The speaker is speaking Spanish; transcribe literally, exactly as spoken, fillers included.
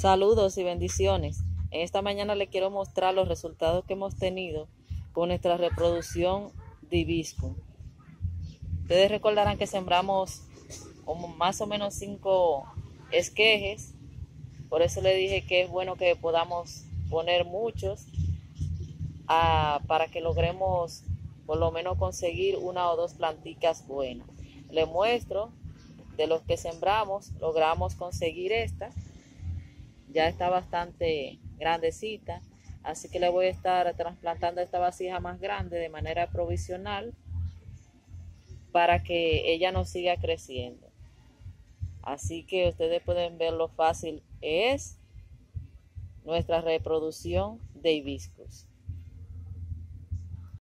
Saludos y bendiciones. En esta mañana les quiero mostrar los resultados que hemos tenido con nuestra reproducción de hibisco. Ustedes recordarán que sembramos como más o menos cinco esquejes. Por eso le dije que es bueno que podamos poner muchos ah, para que logremos por lo menos conseguir una o dos planticas buenas. Les muestro de los que sembramos, logramos conseguir esta. Ya está bastante grandecita, así que le voy a estar trasplantando esta vasija más grande de manera provisional para que ella no siga creciendo. Así que ustedes pueden ver lo fácil que es nuestra reproducción de hibiscos.